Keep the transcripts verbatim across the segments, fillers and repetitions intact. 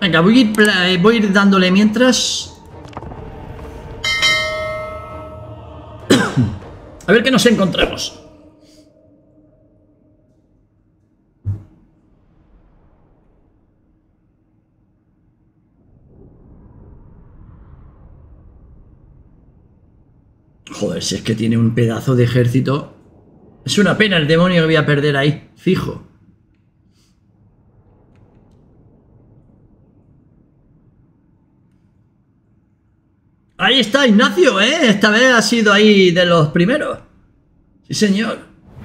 Venga, voy a ir, voy a ir dándole mientras. A ver qué nos encontramos. Joder, si es que tiene un pedazo de ejército. Es una pena el demonio que voy a perder ahí, fijo. Ahí está Ignacio, ¿eh? Esta vez ha sido ahí de los primeros. Sí, señor.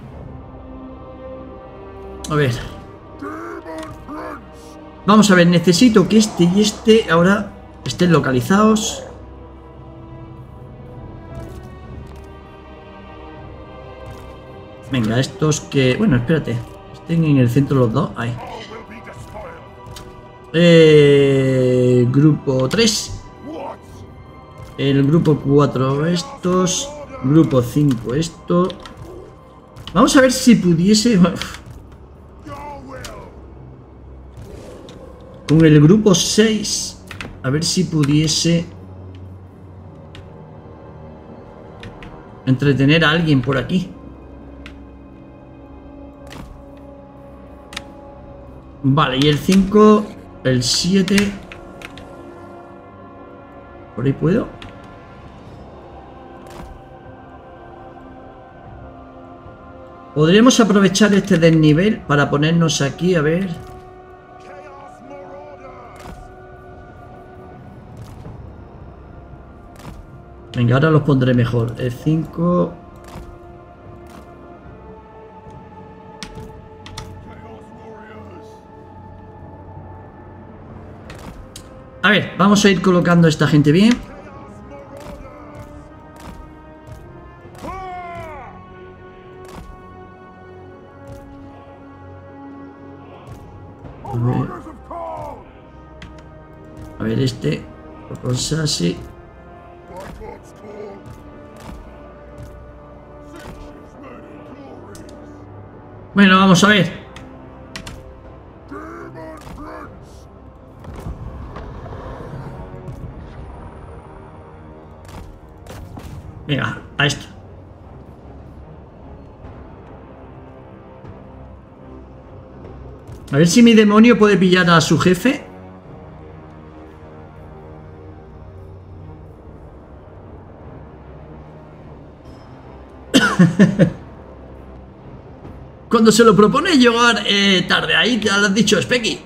A ver. Vamos a ver, necesito que este y este ahora estén localizados. Venga, estos que... Bueno, espérate. Estén en el centro los dos. Ahí. Eh, grupo tres. El grupo cuatro estos. Grupo cinco esto. Vamos a ver si pudiese... Con el grupo seis. A ver si pudiese... entretener a alguien por aquí. Vale, y el cinco, el siete. ¿Por ahí puedo? Podríamos aprovechar este desnivel para ponernos aquí, a ver. Venga, ahora los pondré mejor. El cinco. A ver, vamos a ir colocando a esta gente bien. A ver, a ver este. Cosa así. Bueno, vamos a ver. Venga, a esto. A ver si mi demonio puede pillar a su jefe. Cuando se lo propone llegar eh, tarde, ahí ya lo has dicho, Specky.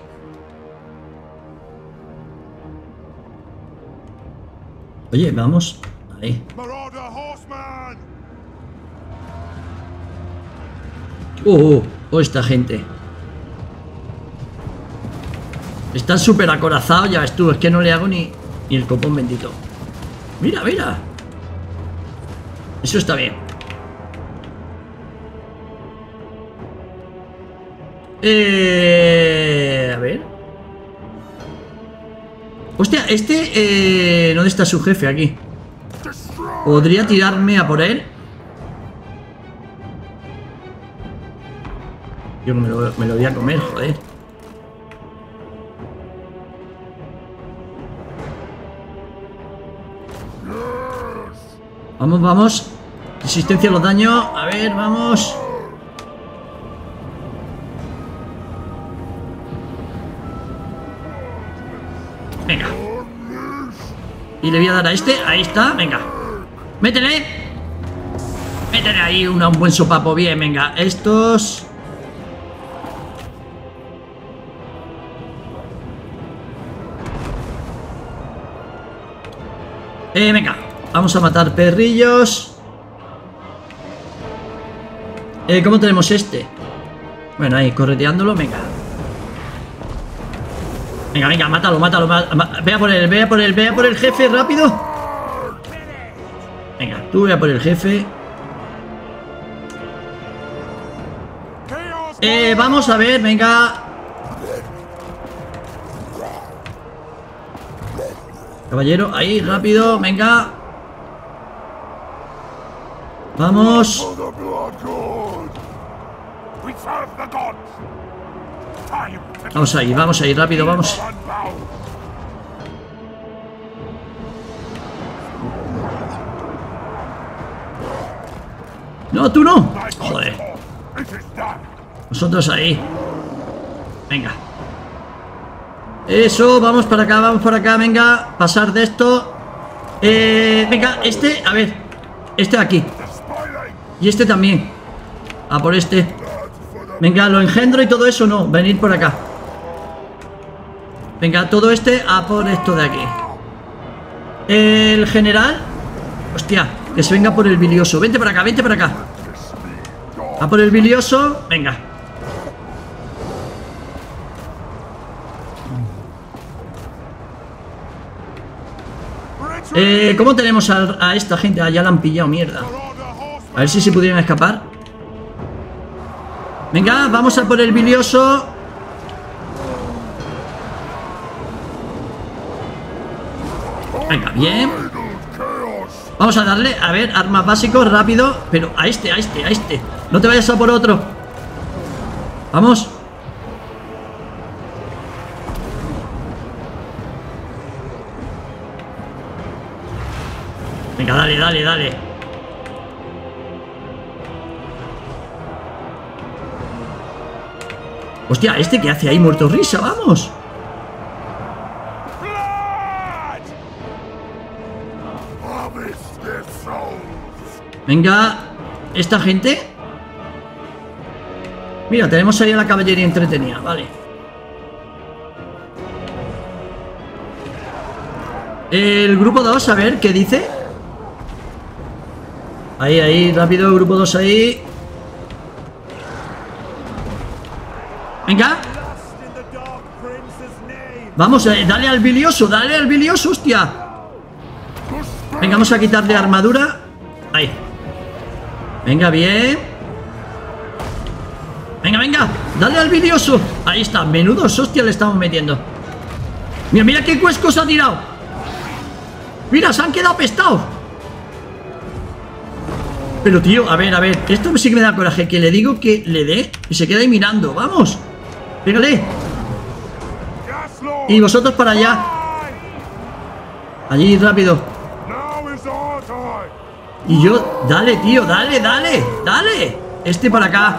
Oye, vamos. Ahí. Oh, oh, oh, esta gente. Están súper acorazados, ya ves tú, es que no le hago ni, ni el copón bendito. Mira, mira. Eso está bien. Eh, a ver. Hostia, este... Eh, ¿dónde está su jefe aquí? ¿Podría tirarme a por él? Yo me lo, me lo voy a comer, joder. Vamos, vamos. Resistencia a los daños. A ver, vamos. Venga. Y le voy a dar a este. Ahí está, venga. Métele. Métele ahí una, un buen sopapo. Bien, venga. Estos... Eh, venga. Vamos a matar perrillos. Eh, ¿cómo tenemos este? Bueno, ahí, correteándolo, venga. Venga, venga, mátalo, mátalo, mátalo. Ve a por él, ve a por él, ve a por el jefe, rápido. Venga, tú ve a por el jefe. Eh, vamos a ver, venga. Caballero, ahí, rápido, venga. Vamos. Vamos ahí, vamos ahí, rápido, vamos. No, tú no. Joder. Nosotros ahí. Venga. Eso, vamos para acá, vamos para acá. Venga, pasar de esto. Eh, venga, este, a ver. Este de aquí. Y este también. A por este. Venga, lo engendro y todo eso no. Venid por acá. Venga, todo este a por esto de aquí. El general. Hostia, que se venga por el bilioso. Vente para acá, vente para acá. A por el bilioso. Venga. Eh, ¿cómo tenemos a, a esta gente? Ah, ya la han pillado, mierda. A ver si se pudieran escapar. Venga, vamos a por el bilioso. Venga, bien. Vamos a darle, a ver, armas básicos, rápido. Pero a este, a este, a este. No te vayas a por otro. Vamos. Venga, dale, dale, dale. Hostia, ¿este qué hace ahí muerto risa? Vamos. Venga, esta gente. Mira, tenemos ahí a la caballería entretenida, vale. El grupo dos, a ver, ¿qué dice? Ahí, ahí, rápido, grupo dos ahí. Venga. Vamos, eh, dale al bilioso, dale al bilioso, hostia. Venga, vamos a quitarle armadura. Ahí. Venga, bien. Venga, venga, dale al bilioso. Ahí está, menudos hostia le estamos metiendo. Mira, mira qué cuesco se ha tirado. Mira, se han quedado pestados. Pero tío, a ver, a ver, esto sí que me da coraje. Que le digo que le dé y se queda ahí mirando. Vamos, pégale. Y vosotros para allá. Allí, rápido. Y yo, dale, tío, dale, dale, dale. Este para acá.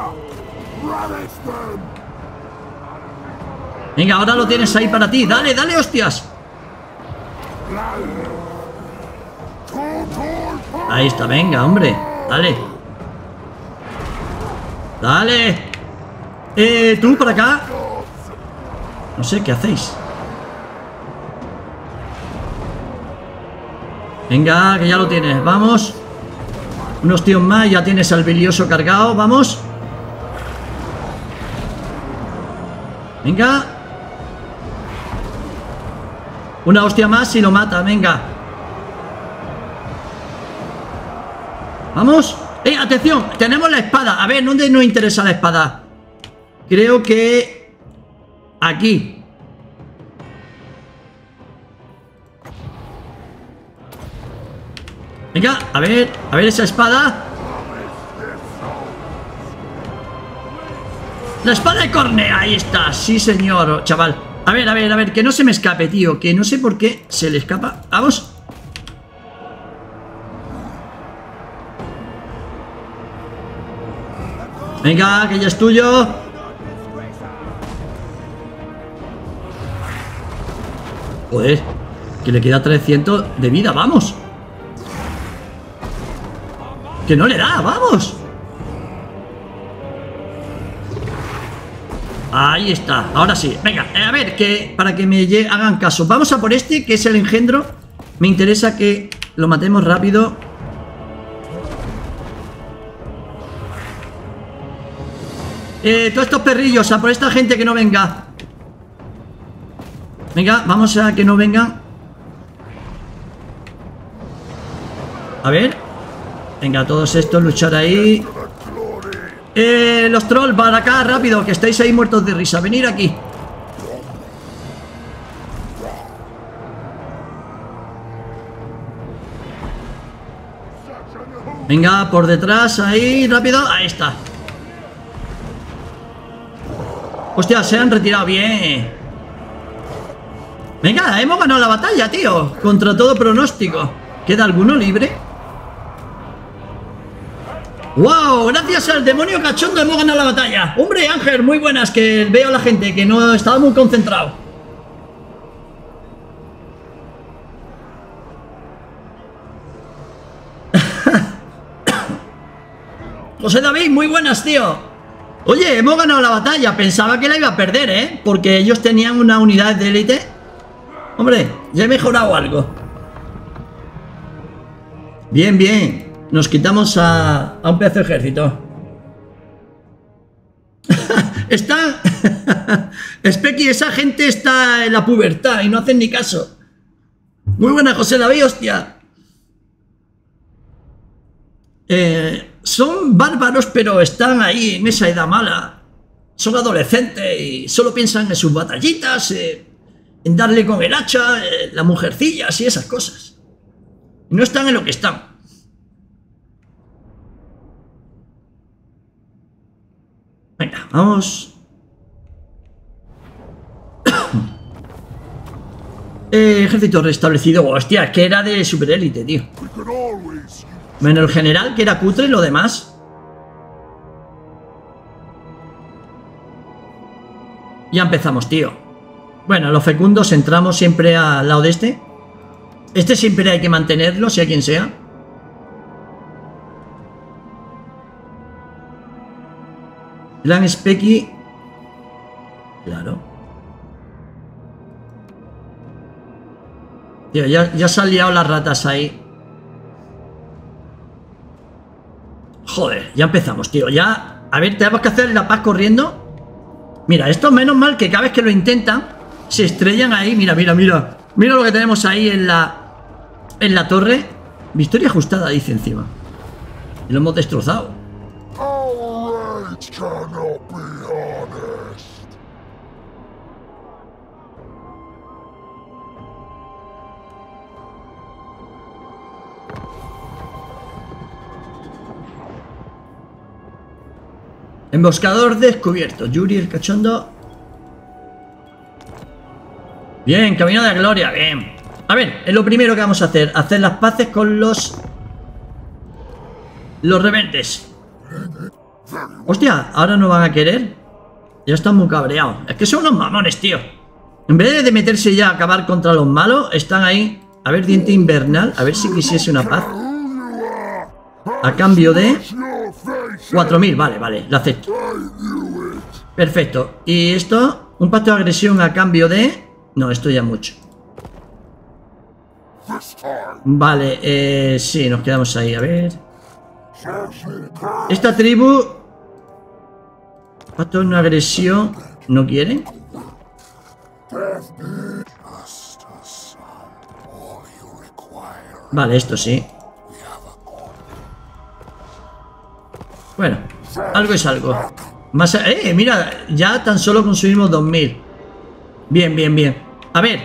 Venga, ahora lo tienes ahí para ti. Dale, dale, hostias. Ahí está, venga, hombre. Dale. Dale. Eh, tú para acá. No sé, ¿qué hacéis? Venga, que ya lo tienes, vamos. Unos tíos más, ya tienes al bilioso cargado, vamos. Venga. Una hostia más y lo mata, venga. Vamos. ¡Eh, atención! Tenemos la espada. A ver, ¿dónde nos interesa la espada? Creo que... aquí. Venga, a ver, a ver esa espada. La espada de Cornea, ahí está. Sí, señor, chaval. A ver, a ver, a ver, que no se me escape, tío. Que no sé por qué se le escapa. Vamos. Venga, que ya es tuyo. Joder, que le queda trescientos de vida, vamos. Que no le da, vamos. Ahí está, ahora sí. Venga, eh, a ver, que para que me hagan caso. Vamos a por este, que es el engendro. Me interesa que lo matemos rápido. Eh, todos estos perrillos, a por esta gente que no venga. Venga, vamos a que no vengan. A ver. Venga, todos estos, luchar ahí. Eh, los trolls, para acá, rápido, que estáis ahí muertos de risa. Venid aquí. Venga, por detrás, ahí, rápido. Ahí está. Hostia, se han retirado bien. Venga, hemos ganado la batalla, tío. Contra todo pronóstico. ¿Queda alguno libre? ¡Wow! Gracias al demonio cachondo hemos ganado la batalla. Hombre, Ángel, muy buenas, que veo a la gente que no estaba muy concentrado. José David, muy buenas, tío. Oye, hemos ganado la batalla. Pensaba que la iba a perder, ¿eh? Porque ellos tenían una unidad de élite. Hombre, ya he mejorado algo. Bien, bien. Nos quitamos a, a un pedazo de ejército. Está... Specky, esa gente está en la pubertad y no hacen ni caso. Muy buena, José David, hostia. Eh, son bárbaros, pero están ahí en esa edad mala. Son adolescentes y solo piensan en sus batallitas, eh, en darle con el hacha, eh, las mujercillas y esas cosas. Y no están en lo que están. Venga, vamos. eh, ejército restablecido. Hostia, que era de superélite, tío. Menos el general, que era cutre, y lo demás. Ya empezamos, tío. Bueno, los fecundos entramos siempre al lado de este. Este siempre hay que mantenerlo, sea quien sea. Plan Specky. Claro. Tío, ya, ya se han liado las ratas ahí. Joder, ya empezamos, tío. Ya, a ver, tenemos que hacer la paz corriendo. Mira, esto menos mal que cada vez que lo intentan se estrellan ahí. Mira, mira, mira. Mira lo que tenemos ahí en la En la torre. Victoria ajustada, dice encima. Y lo hemos destrozado. Emboscador descubierto. Yuri el cachondo. Bien, camino de la gloria. Bien. A ver, es lo primero que vamos a hacer. Hacer las paces con los... Los rebeldes. Hostia, ahora no van a querer. Ya están muy cabreados. Es que son unos mamones, tío. En vez de meterse ya a acabar contra los malos, están ahí. A ver, diente invernal. A ver si quisiese una paz. A cambio de... cuatro mil, vale, vale, lo acepto. Perfecto. Y esto, un pacto de agresión a cambio de... No, esto ya mucho. Vale, eh, sí, nos quedamos ahí, a ver. Esta tribu... Pacto de una agresión... ¿No quieren? Vale, esto sí. Bueno, algo es algo. Más, eh, mira, ya tan solo consumimos dos mil. Bien, bien, bien. A ver.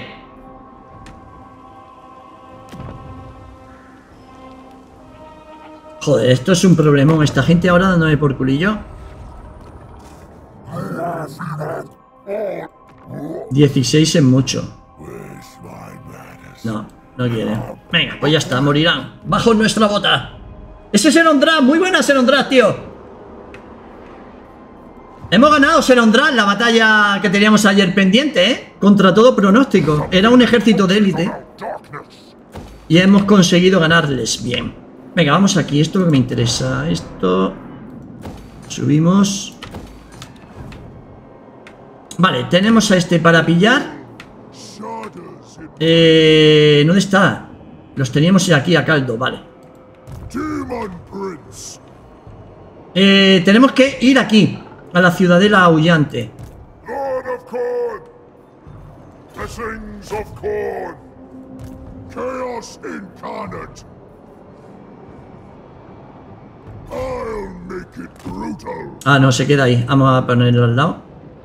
Joder, esto es un problemón. Esta gente ahora dándome por culillo. dieciséis es mucho. No, no quieren. Venga, pues ya está, morirán. Bajo nuestra bota. Ese es Serondra, muy buena Serondra, tío. Hemos ganado Serondra, la batalla que teníamos ayer pendiente, ¿eh? Contra todo pronóstico. Era un ejército de élite. Y hemos conseguido ganarles. Bien. Venga, vamos aquí. Esto es lo que me interesa. Esto... Subimos. Vale, tenemos a este para pillar. Eh... ¿Dónde está? Los teníamos aquí a caldo, vale. Eh, tenemos que ir aquí, a la ciudadela aullante. Ah, no, se queda ahí. Vamos a ponerlo al lado.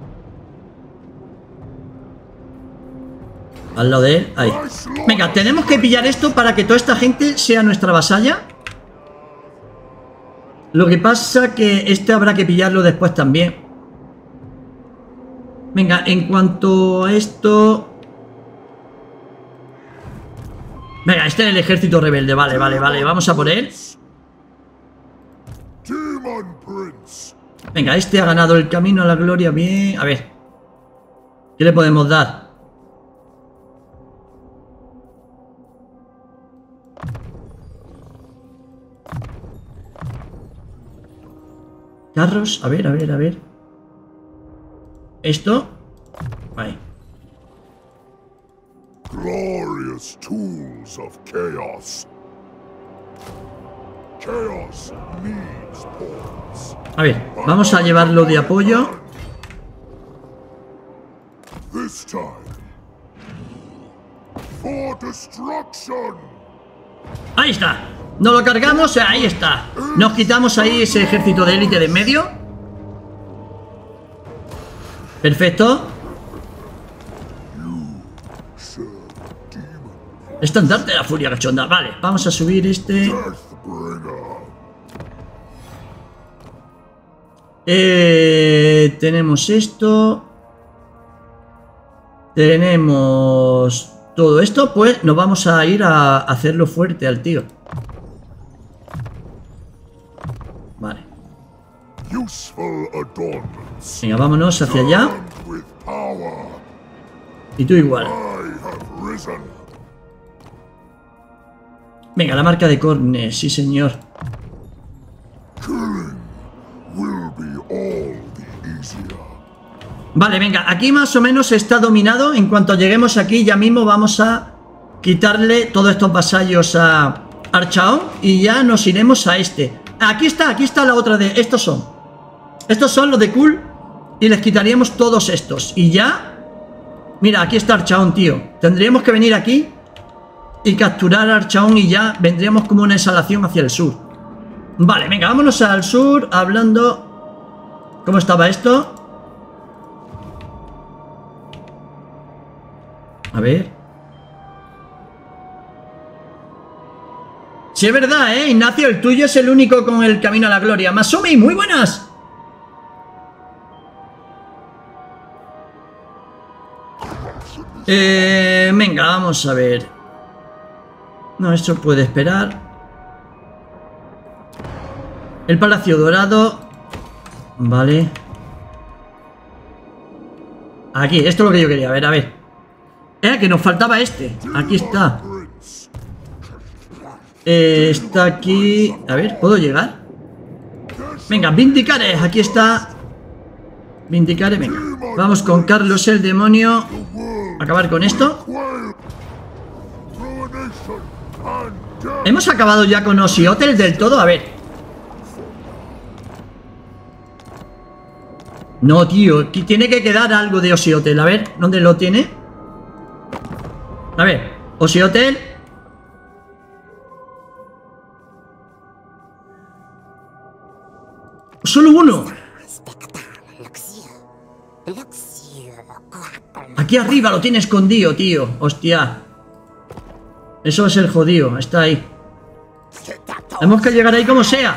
Al lado de él, ahí. Venga, tenemos que pillar esto para que toda esta gente sea nuestra vasalla. Lo que pasa que este habrá que pillarlo después también. Venga, en cuanto a esto... Venga, este es el ejército rebelde. Vale, vale, vale. Vamos a por él. Venga, este ha ganado el camino a la gloria. Bien, a ver. ¿Qué le podemos dar? Carros, a ver, a ver, a ver. Esto. Ahí. Glorious tools of chaos. Chaos needs pawns. A ver, vamos a llevarlo de apoyo. This time for destruction. Ahí está. Nos lo cargamos, ahí está. Nos quitamos ahí ese ejército de élite de en medio. Perfecto. Estandarte de la furia cachonda. Vale, vamos a subir este. Eh, tenemos esto. Tenemos todo esto. Pues nos vamos a ir a hacerlo fuerte al tío. Vale. Venga, vámonos hacia allá. Y tú igual. Venga, la marca de Cornes, sí señor. Vale, venga, aquí más o menos está dominado. En cuanto lleguemos aquí, ya mismo vamos a quitarle todos estos vasallos a Archaon y ya nos iremos a este. Aquí está, aquí está la otra de... Estos son. Estos son los de Cool y les quitaríamos todos estos. Y ya... Mira, aquí está Archaon, tío. Tendríamos que venir aquí y capturar a Archaon y ya vendríamos como una exhalación hacia el sur. Vale, venga, vámonos al sur hablando... ¿Cómo estaba esto? A ver. Sí, es verdad, ¿eh? Ignacio, el tuyo es el único con el camino a la gloria. Masumi, muy buenas. Eh, venga, vamos a ver. No, esto puede esperar. El Palacio Dorado. Vale. Aquí, esto es lo que yo quería ver, a ver. Eh, que nos faltaba este. Aquí está. Eh, está aquí. A ver, ¿puedo llegar? Venga, Vindicare, aquí está. Vindicare, venga. Vamos con Carlos el demonio. Acabar con esto. Hemos acabado ya con Osiotel del todo, a ver. No, tío, tiene que quedar algo de Osiotel. A ver, ¿dónde lo tiene? A ver, Osiotel. Solo uno. Aquí arriba lo tiene escondido, tío. Hostia. Eso es el jodido. Está ahí. Tenemos que llegar ahí como sea.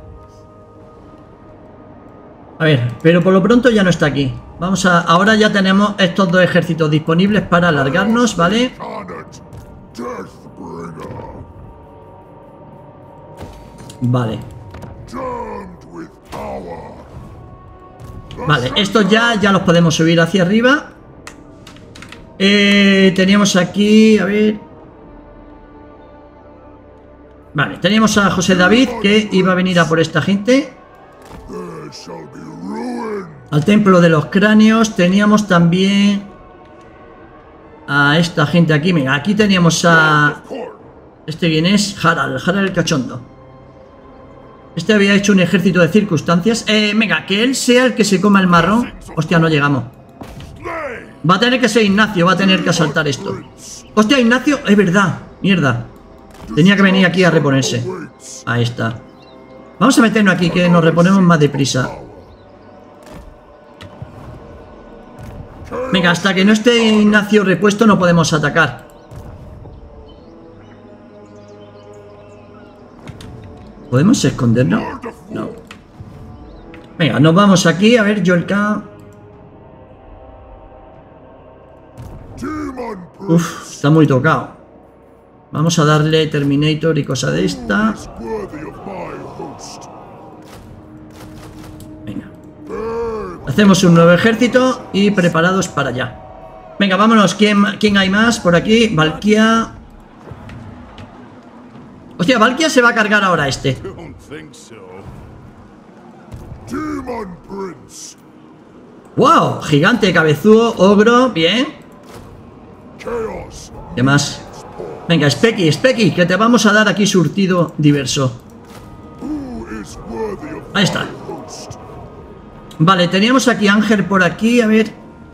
A ver, pero por lo pronto ya no está aquí. Vamos a... Ahora ya tenemos estos dos ejércitos disponibles para alargarnos, ¿vale? Vale. Vale, estos ya, ya los podemos subir hacia arriba. Eh, teníamos aquí... A ver... Vale, teníamos a José David que iba a venir a por esta gente. Al templo de los cráneos. Teníamos también a esta gente aquí. Mira, aquí teníamos a... ¿Este quién es? Harald, Harald el cachondo. Este había hecho un ejército de circunstancias. Eh, venga, que él sea el que se coma el marrón. Hostia, no llegamos. Va a tener que ser Ignacio, va a tener que asaltar esto. Hostia, Ignacio, es verdad. Mierda. Tenía que venir aquí a reponerse. Ahí está. Vamos a meternos aquí, que nos reponemos más deprisa. Venga, hasta que no esté Ignacio repuesto no podemos atacar. ¿Podemos escondernos? No. Venga, nos vamos aquí. A ver, Joel K. Uf, está muy tocado. Vamos a darle Terminator y cosa de esta. Hacemos un nuevo ejército y preparados para allá. Venga, vámonos. ¿Quién, quién hay más por aquí? Valkia. Hostia, Valkia se va a cargar ahora a este. ¡Wow! Gigante, cabezudo, ogro. Bien. ¿Qué más? Venga, Specky, Specky, que te vamos a dar aquí surtido diverso. Ahí está. Vale, teníamos aquí a Ángel por aquí. A ver.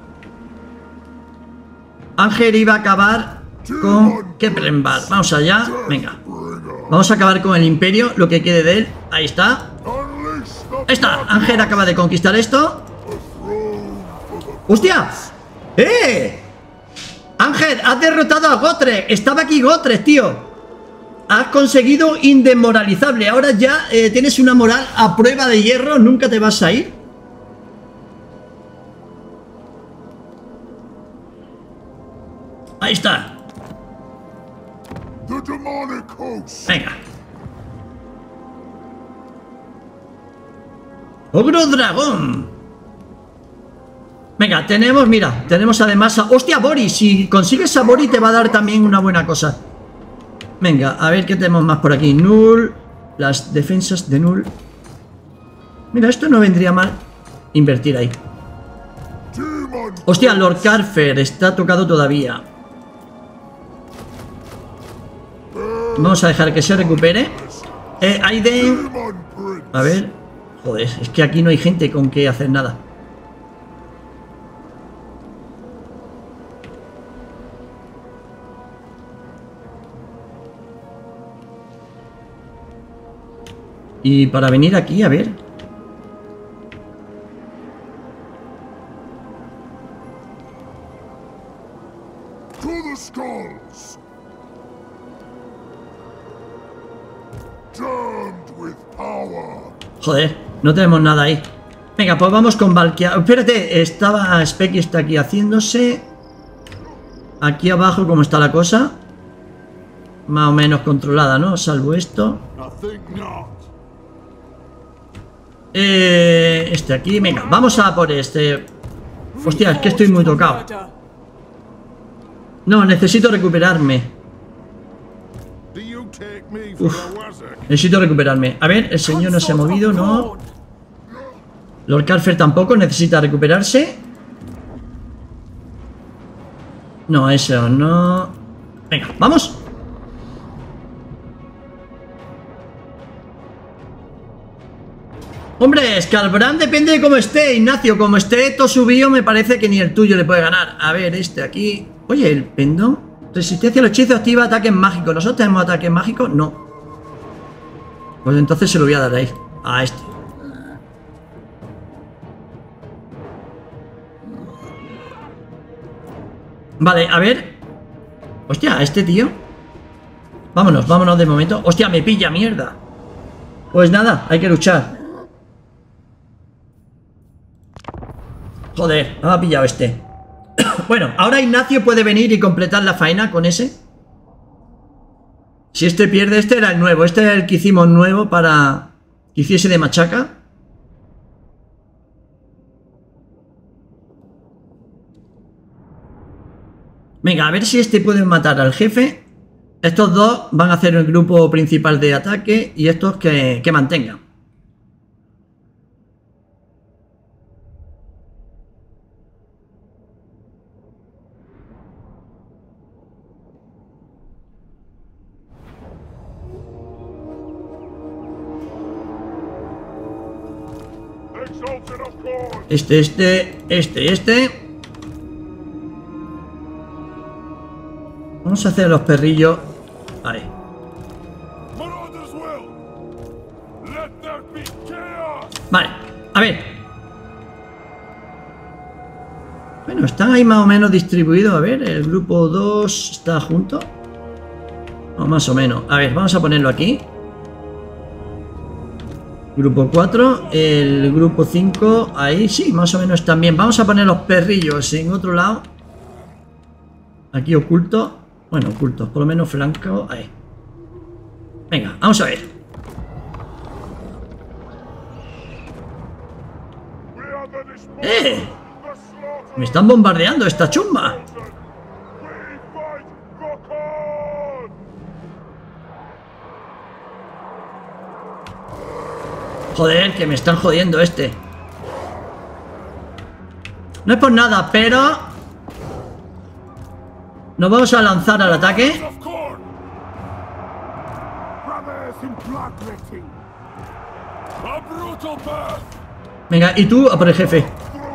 Ángel iba a acabar con Keplenbar. Vamos allá. Venga. Vamos a acabar con el imperio, lo que quede de él. Ahí está. Ahí está. Ángel acaba de conquistar esto. ¡Hostia! ¡Eh! Ángel, has derrotado a Gotrek. Estaba aquí Gotrek, tío. Has conseguido indemoralizable. Ahora ya eh, tienes una moral a prueba de hierro. Nunca te vas a ir. Ahí está. Venga. Ogro dragón. Venga, tenemos, mira, tenemos además a... ¡Hostia, Boris! Si consigues a Boris te va a dar también una buena cosa. Venga, a ver qué tenemos más por aquí. Null. Las defensas de Null. Mira, esto no vendría mal invertir ahí. Hostia, Lord Carfer está tocado todavía. Vamos a dejar que se recupere. Eh, Aiden. A ver. Joder, es que aquí no hay gente con que hacer nada. Y para venir aquí, a ver. Joder, no tenemos nada ahí. Venga, pues vamos con Valkia. Espérate, estaba Specky está aquí haciéndose. Aquí abajo, ¿cómo está la cosa? Más o menos controlada, ¿no? Salvo esto. Eh, este aquí, venga, vamos a por este. Hostia, es que estoy muy tocado. No, necesito recuperarme. Uf, necesito recuperarme. A ver, el señor no se ha movido, ¿no? Lord Carfer tampoco, necesita recuperarse. No, eso no. Venga, vamos. Hombre, Scalbrand depende de cómo esté, Ignacio. Como esté todo subido, me parece que ni el tuyo le puede ganar. A ver, este aquí. Oye, el pendón. Resistencia a los hechizos activa ataques mágicos. ¿Nosotros tenemos ataques mágicos? No. Pues entonces se lo voy a dar ahí. A este. Vale, a ver. Hostia, este tío. Vámonos, vámonos de momento. Hostia, me pilla, mierda. Pues nada, hay que luchar. Joder, me ha pillado este. Bueno, ahora Ignacio puede venir y completar la faena con ese. Si este pierde, este era el nuevo. Este era el que hicimos nuevo para que hiciese de machaca. Venga, a ver si este puede matar al jefe. Estos dos van a hacer el grupo principal de ataque y estos que, que mantengan. Este, este, este, este. Vamos a hacer los perrillos. Ahí. Vale, a ver. Bueno, están ahí más o menos distribuidos. A ver, el grupo dos está junto. O más o menos. A ver, vamos a ponerlo aquí. Grupo cuatro, el grupo cinco, ahí sí, más o menos también. Vamos a poner los perrillos en otro lado. Aquí oculto. Bueno, ocultos, por lo menos flanco. Ahí. Venga, vamos a ver. ¡Eh! Me están bombardeando esta chumba. Joder, que me están jodiendo este. No es por nada, pero nos vamos a lanzar al ataque. Venga, y tú a por el jefe.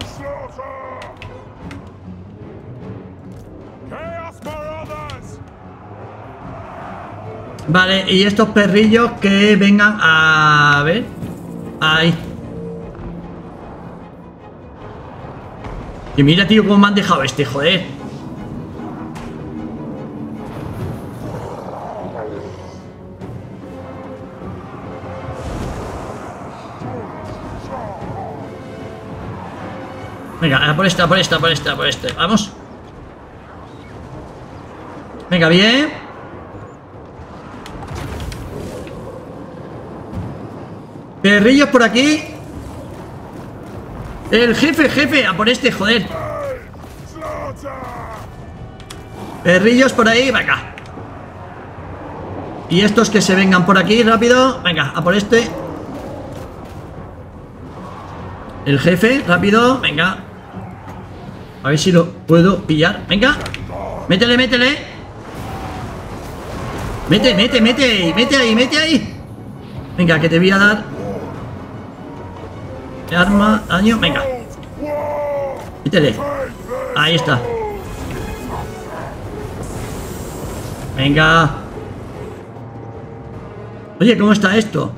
Vale, y estos perrillos que vengan a ver. Ahí. Y mira, tío, cómo me han dejado este, joder. Venga, a por esta, a por esta, a por esta, a por este. Vamos. Venga, bien. Perrillos por aquí. El jefe, jefe, a por este, joder. Perrillos por ahí, venga. Y estos que se vengan por aquí, rápido. Venga, a por este. El jefe, rápido, venga. A ver si lo puedo pillar. Venga, métele, métele. Mete, mete, mete. Mete ahí, mete ahí. Venga, que te voy a dar arma, daño, venga. Métele. Ahí está. Venga. Oye, ¿cómo está esto?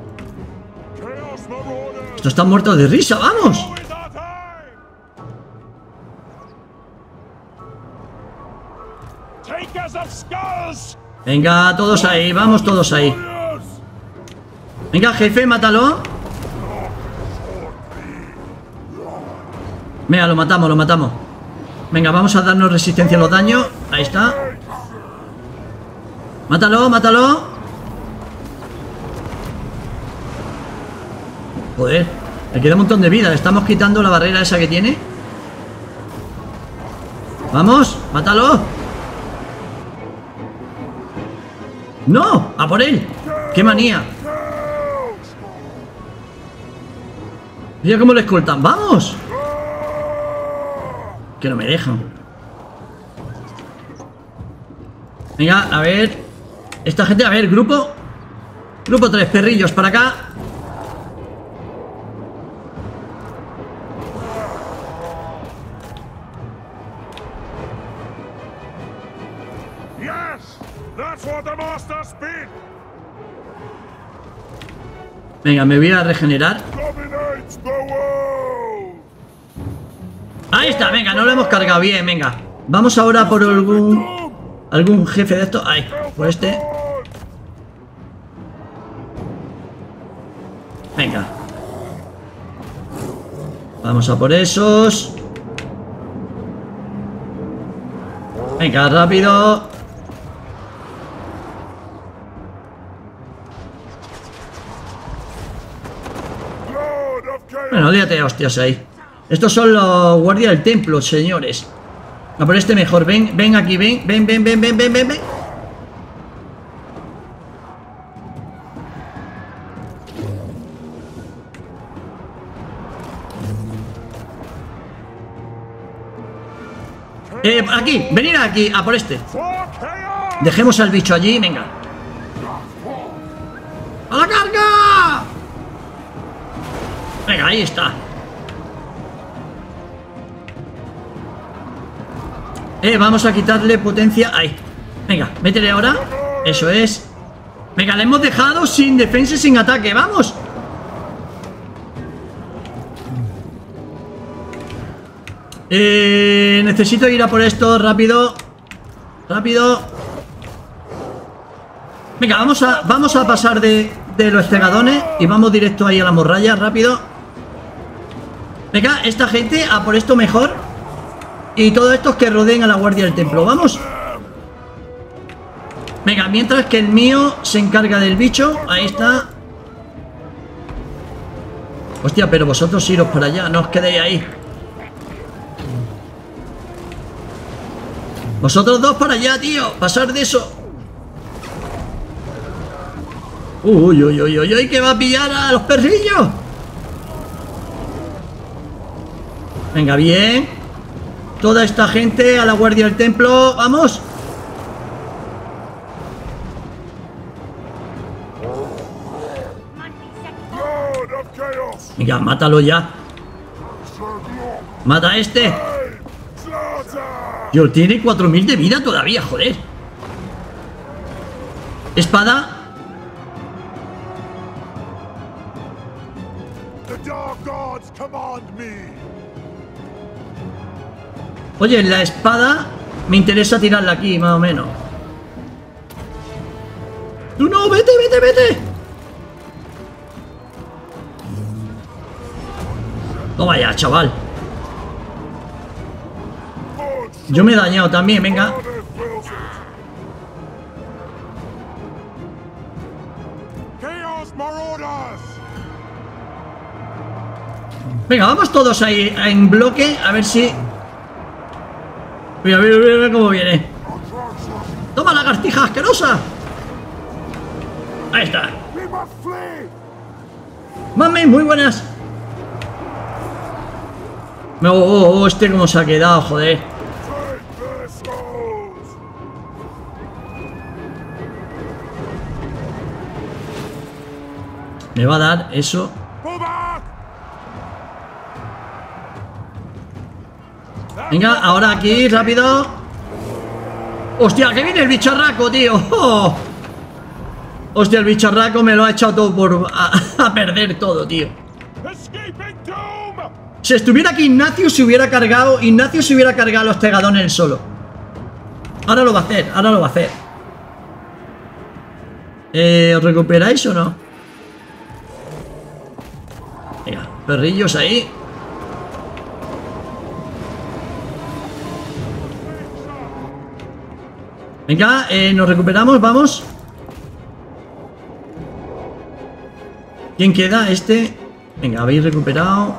Esto está muerto de risa, vamos. Venga, todos ahí, vamos todos ahí. Venga, jefe, mátalo. Venga, lo matamos, lo matamos. Venga, vamos a darnos resistencia a los daños. Ahí está. Mátalo, mátalo. Joder, le queda un montón de vida. Le estamos quitando la barrera esa que tiene. Vamos, mátalo. ¡No! ¡A por él! ¡Qué manía! Mira cómo le escoltan. ¡Vamos! Que no me dejan. Venga, a ver. Esta gente, a ver, grupo. Grupo tres, perrillos para acá. Venga, me voy a regenerar. Ahí está, venga, no lo hemos cargado bien, venga. Vamos ahora por algún algún jefe de estos. Ahí, por este. Venga. Vamos a por esos. Venga, rápido. Bueno, olvídate de hostias ahí. Estos son los guardias del templo, señores. A por este mejor. Ven, ven aquí, ven, ven, ven, ven, ven, ven, ven, ven. Eh, aquí, venid aquí, a por este. Dejemos al bicho allí, venga. ¡A la carga! Venga, ahí está. Eh, vamos a quitarle potencia. Ahí. Venga, métele ahora. Eso es. Venga, le hemos dejado sin defensa y sin ataque. ¡Vamos! Eh, necesito ir a por esto. Rápido. Rápido. Venga, vamos a, vamos a pasar de, de los cegadones y vamos directo ahí a la morralla. Rápido. Venga, esta gente a por esto mejor. Y todos estos que rodeen a la guardia del templo. ¡Vamos! Venga, mientras que el mío se encarga del bicho. Ahí está. Hostia, pero vosotros iros para allá. No os quedéis ahí. Vosotros dos para allá, tío. Pasar de eso. Uy, uy, uy, uy, uy, que va a pillar a los perrillos. Venga, bien. Toda esta gente a la guardia del templo. Vamos. Lord of Chaos! Venga, mátalo ya. Mata a este. Slaughter! Tío, tiene cuatro mil de vida todavía, joder. Espada. The Dark Gods command me! Oye, la espada me interesa tirarla aquí, más o menos. ¡Tú no! ¡Vete, vete, vete! Toma ya, chaval. Yo me he dañado también, venga. Chaos Marauders! Venga, vamos todos ahí en bloque, a ver si... Mira, mira, mira, mira cómo viene. ¡Toma, lagartija asquerosa! Ahí está. We must flee! Mami, muy buenas. Oh, oh, oh, este cómo se ha quedado, joder. Take their souls! Me va a dar eso. Pull back! Venga, ahora aquí, rápido. Hostia, que viene el bicharraco, tío. Oh. Hostia, el bicharraco me lo ha echado todo por... A, a perder todo, tío. Escaping doom! Si estuviera aquí Ignacio se hubiera cargado. Ignacio se hubiera cargado los tegadones él solo. Ahora lo va a hacer, ahora lo va a hacer. Eh, ¿os recuperáis o no? Venga, perrillos ahí. Venga, eh, nos recuperamos, vamos. ¿Quién queda? Este. Venga, habéis recuperado.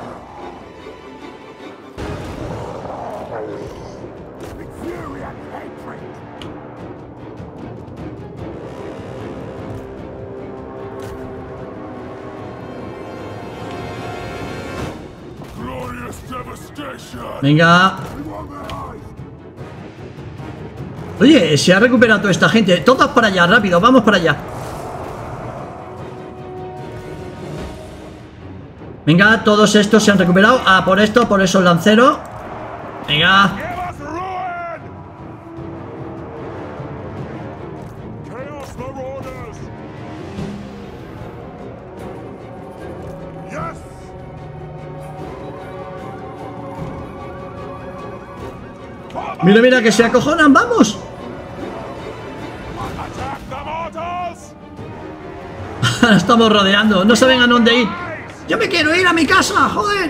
Glorious devastation! Venga. Oye, se ha recuperado toda esta gente. Todos para allá, rápido, vamos para allá. Venga, todos estos se han recuperado. Ah, por esto, por esos lanceros. Venga. Give us ruin! Chaos Marauders! Yes! Mira, mira, que se acojonan, vamos. Attack the mortals! Estamos rodeando, no saben a dónde ir. Yo me quiero ir a mi casa, joder.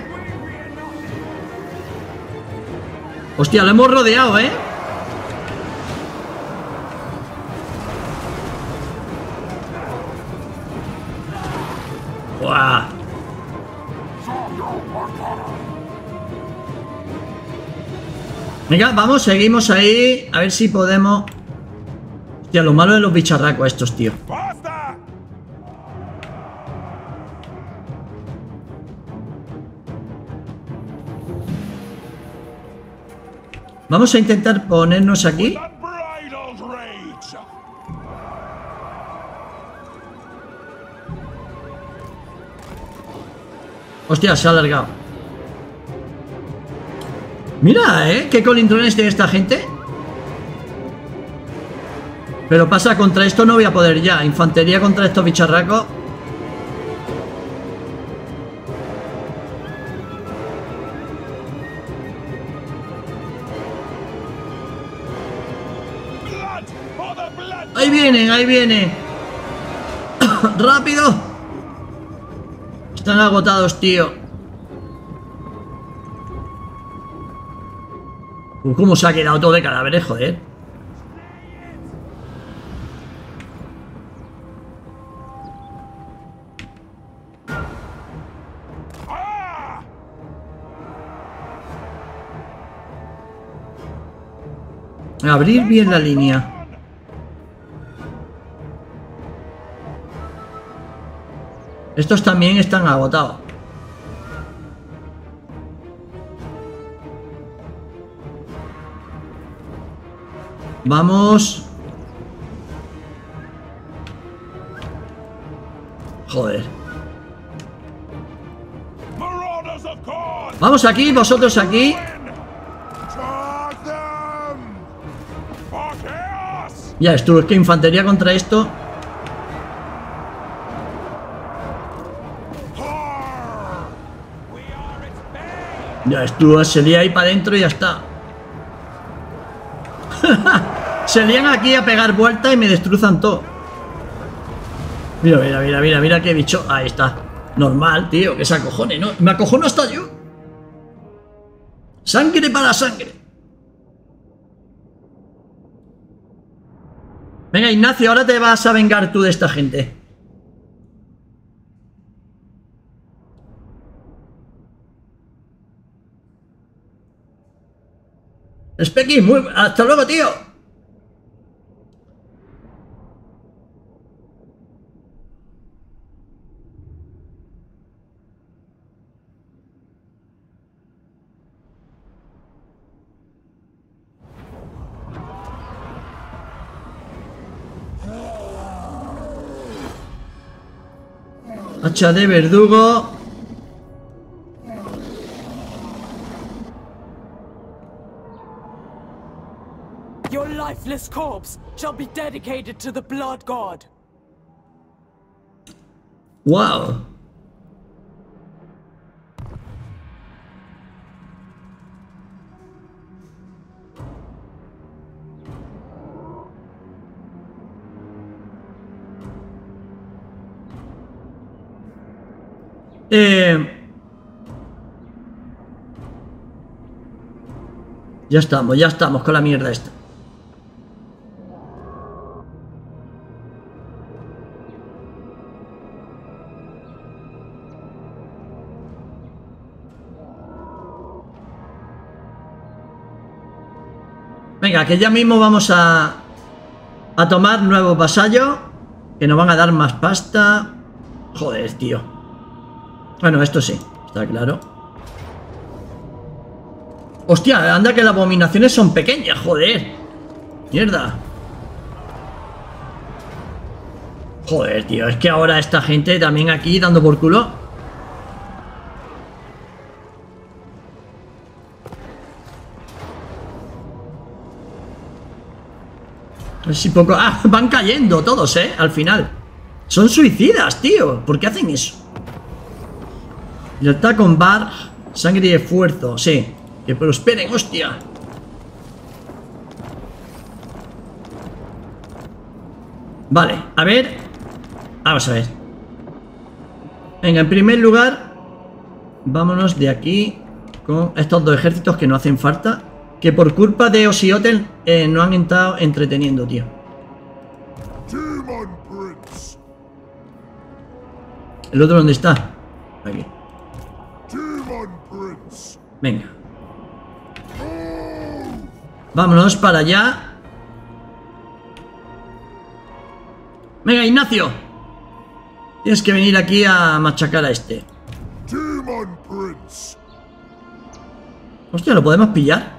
Hostia, lo hemos rodeado, ¿eh? ¡Buah! Venga, vamos, seguimos ahí. A ver si podemos... Hostia, lo malo de los bicharracos estos, tío. Faster! Vamos a intentar ponernos aquí. Unbridled rage! Hostia, se ha alargado. Mira, ¿eh? ¿Qué colindrones tiene esta gente? Pero pasa, contra esto no voy a poder ya. Infantería contra estos bicharracos. Blood for the blood! Ahí vienen, ahí vienen. ¡Rápido! Están agotados, tío. Uh, cómo se ha quedado todo de cadáveres, joder. Abrir bien la línea. Estos también están agotados. Vamos. Joder. Marauders of Khorne! Vamos aquí, vosotros aquí. Charge them! For chaos! Ya estuvo, es que infantería contra esto. Horror! We are its bane! Ya estuvo, se lía ahí para adentro y ya está. Se lían aquí a pegar vuelta y me destrozan todo. Mira, mira, mira, mira, mira qué bicho. Ahí está. Normal, tío, que se acojone, ¿no? Me acojono hasta yo. Sangre para sangre. Venga, Ignacio, ahora te vas a vengar tú de esta gente. Specky, muy... hasta luego, tío. Hacha de verdugo. Your lifeless corpse shall be dedicated to the blood god. Wow. Eh, ya estamos, ya estamos con la mierda esta. Venga, que ya mismo vamos a a tomar nuevos vasallos que nos van a dar más pasta. Joder, tío. Bueno, esto sí, está claro. Hostia, anda que las abominaciones son pequeñas, joder. Mierda. Joder, tío, es que ahora esta gente también aquí dando por culo. A ver si poco... Ah, van cayendo todos, eh, al final. Son suicidas, tío. ¿Por qué hacen eso? Lealtad con Bar, sangre y esfuerzo, sí. Que prosperen, hostia. Vale, a ver. Vamos a ver. Venga, en primer lugar, vámonos de aquí con estos dos ejércitos que no hacen falta. Que por culpa de Osiotel eh, no han estado entreteniendo, tío. ¿El otro dónde está? Aquí. Venga. Vámonos para allá. Venga, Ignacio. Tienes que venir aquí a machacar a este. Hostia, ¿lo podemos pillar?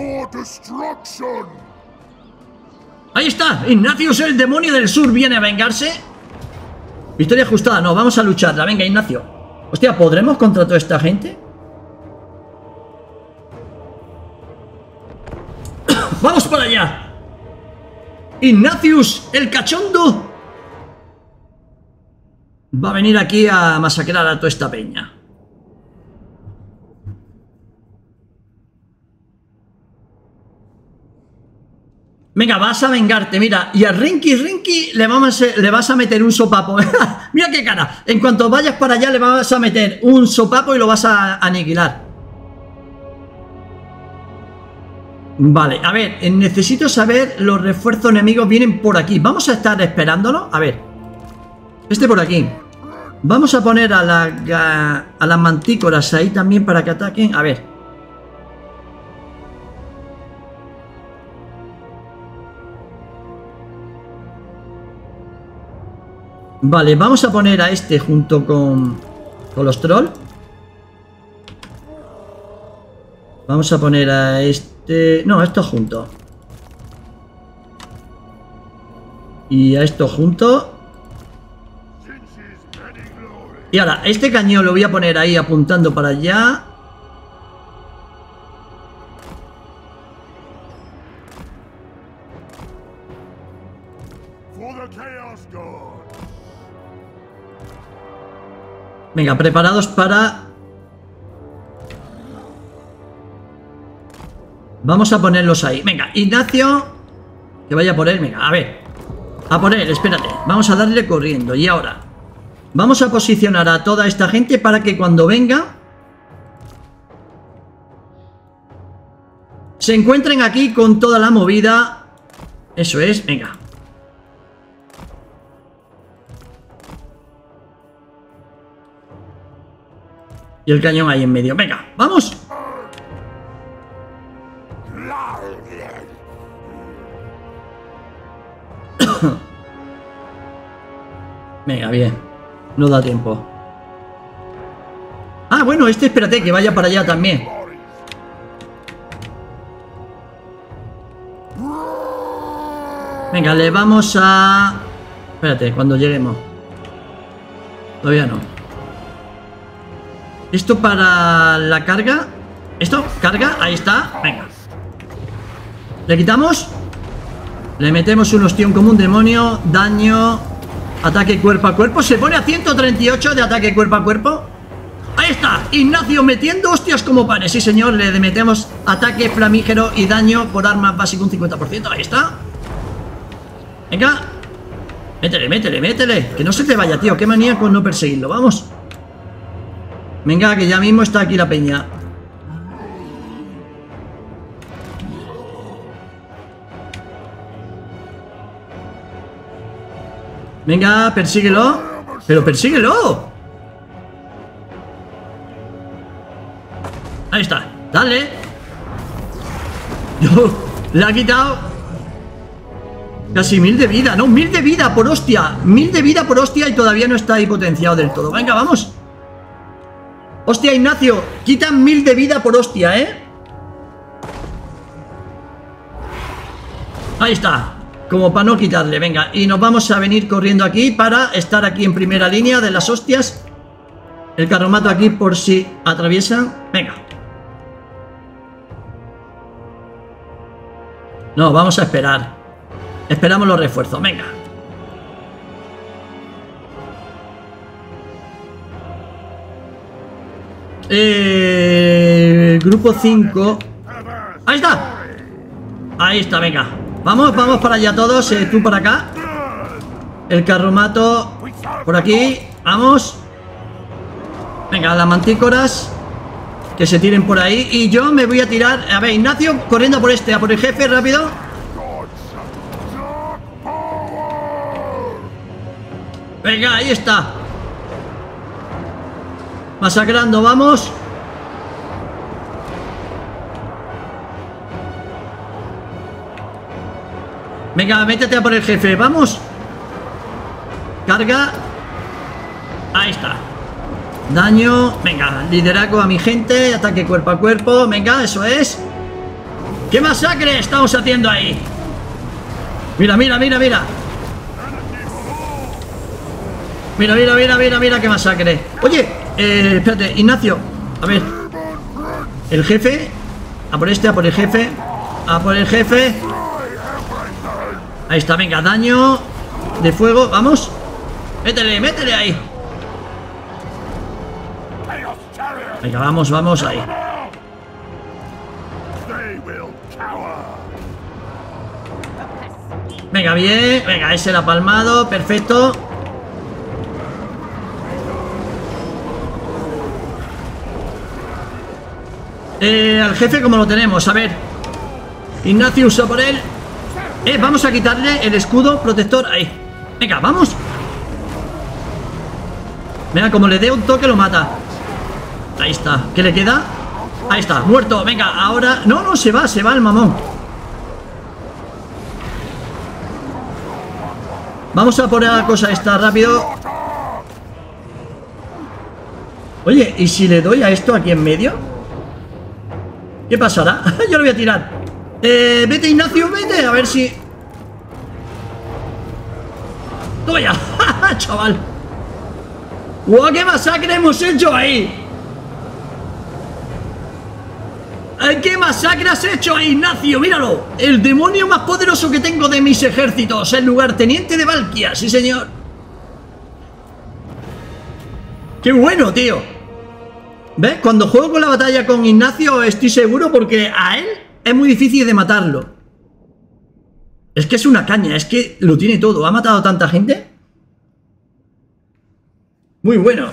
Ahí está. Ignacio, el demonio del sur, viene a vengarse. Victoria ajustada, no, vamos a lucharla. Venga, Ignacio. Hostia, ¿podremos contra toda esta gente? ¡Vamos para allá! Ignacius, el cachondo, va a venir aquí a masacrar a toda esta peña. Venga, vas a vengarte, mira. Y a Rinky Rinky le, vamos a, le vas a meter un sopapo. Mira qué cara. En cuanto vayas para allá le vas a meter un sopapo y lo vas a aniquilar. Vale, a ver, necesito saber. Los refuerzos enemigos vienen por aquí. Vamos a estar esperándolo. A ver. Este por aquí. Vamos a poner a, la, a las mantícoras ahí también para que ataquen. A ver. Vale, vamos a poner a este junto con, con los trolls. Vamos a poner a este... No, a esto junto. Y a esto junto. Y ahora, este cañón lo voy a poner ahí apuntando para allá. Venga, preparados para... Vamos a ponerlos ahí. Venga, Ignacio, que vaya por él. Venga, a ver. A por él, espérate. Vamos a darle corriendo. Y ahora vamos a posicionar a toda esta gente para que cuando venga se encuentren aquí con toda la movida. Eso es, venga. Y el cañón ahí en medio. Venga, vamos. Venga, bien. No da tiempo. Ah, bueno, este espérate que vaya para allá también. Venga, le vamos a... Espérate, cuando lleguemos. Todavía no. Esto para la carga. Esto, carga, ahí está. Venga. Le quitamos. Le metemos un ostión como un demonio. Daño. Ataque cuerpo a cuerpo. Se pone a ciento treinta y ocho de ataque cuerpo a cuerpo. Ahí está. Ignacio metiendo hostias como panes. Sí, señor. Le metemos ataque flamígero y daño por arma básico un cincuenta por ciento. Ahí está. Venga. Métele, métele, métele. Que no se te vaya, tío. Qué manía con no perseguirlo. Vamos. Venga, que ya mismo está aquí la peña. Venga, persíguelo. Pero persíguelo. Ahí está, dale. Yo, le ha quitado casi mil de vida, no, mil de vida por hostia. Mil de vida por hostia y todavía no está ahí potenciado del todo. Venga, vamos. Hostia, Ignacio, quitan mil de vida por hostia, ¿eh? Ahí está. Como para no quitarle, venga. Y nos vamos a venir corriendo aquí para estar aquí en primera línea de las hostias. El carromato aquí por si atraviesan. Venga. No, vamos a esperar. Esperamos los refuerzos, venga. Eh, grupo cinco. Ahí está. Ahí está, venga. Vamos, vamos para allá todos, eh, tú para acá. El carromato por aquí, vamos. Venga, las mantícoras que se tiren por ahí. Y yo me voy a tirar, a ver, Ignacio corriendo por este, a por el jefe, rápido. Venga, ahí está. Masacrando, vamos. Venga, métete a por el jefe, vamos. Carga. Ahí está. Daño, venga, liderazgo a mi gente. Ataque cuerpo a cuerpo, venga, eso es. ¡Qué masacre estamos haciendo ahí! Mira, mira, mira, mira. Mira, mira, mira, mira, mira qué masacre. Oye, eh, espérate, Ignacio. A ver. El jefe. A por este, a por el jefe. A por el jefe. Ahí está, venga, daño de fuego, vamos. Métele, métele ahí. Venga, vamos, vamos, ahí. Venga, bien, venga, ese era palmado, perfecto. Eh, al jefe como lo tenemos, a ver. Ignacio usa por él. Eh, vamos a quitarle el escudo protector, ahí. Venga, vamos. Venga, como le dé un toque lo mata. Ahí está, ¿qué le queda? Ahí está, muerto, venga, ahora... No, no, se va, se va el mamón. Vamos a poner la cosa esta rápido. Oye, ¿y si le doy a esto aquí en medio? ¿Qué pasará? Yo lo voy a tirar. Eh, vete, Ignacio, vete. A ver si... ¡Toma ya! ¡Chaval! ¡Guau, qué masacre hemos hecho ahí! ¿Qué masacre has hecho ahí, Ignacio? ¡Míralo! El demonio más poderoso que tengo de mis ejércitos. El lugarteniente de Valkia, sí señor. ¡Qué bueno, tío! ¿Ves? Cuando juego con la batalla con Ignacio estoy seguro porque a él es muy difícil de matarlo. Es que es una caña, es que lo tiene todo. ¿Ha matado a tanta gente? Muy bueno.